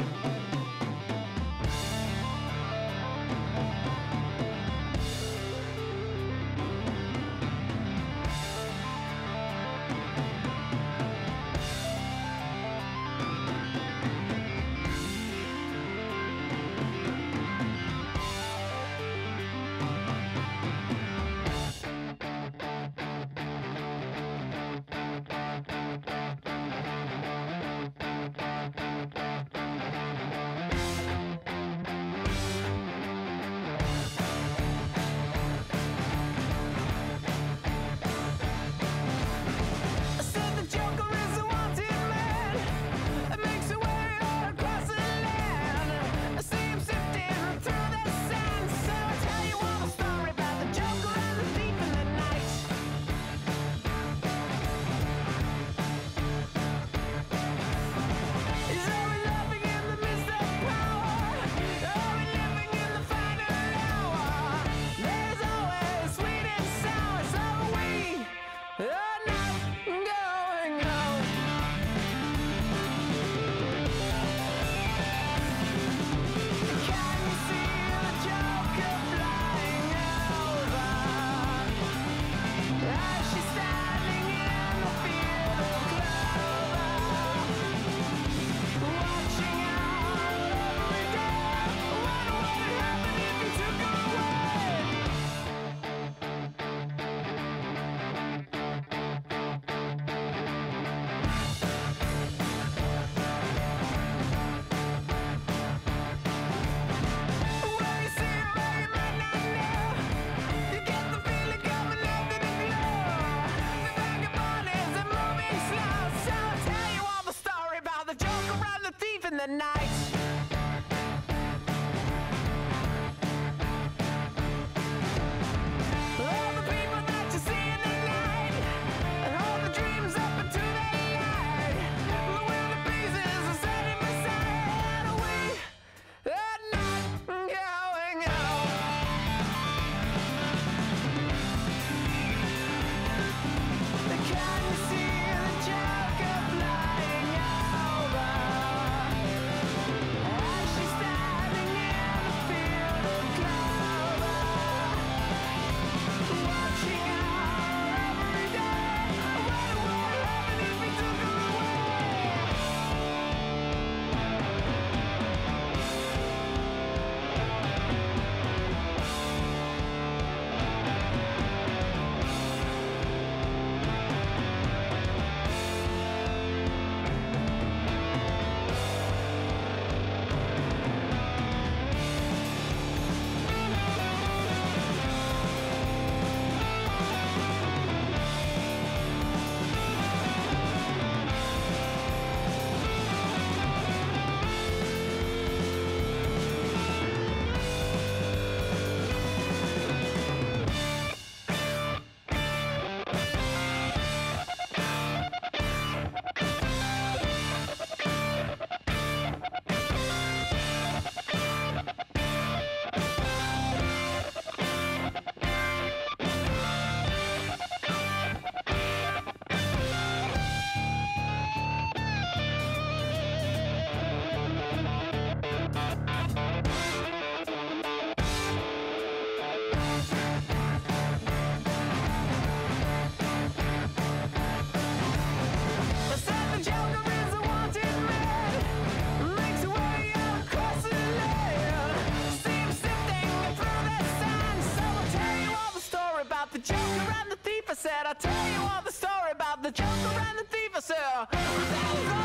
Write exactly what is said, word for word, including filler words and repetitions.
the night. All the people that you see in the night, and all the dreams up into the light, the wilder pieces are standing beside. We are not going home. Can you see the Joker flying over? As she's standing in the field of clover, watching her every day. What would happen if we took her the Joker and the thief? I said, I'll tell you all the story about the Joker and the thief. I said, that was all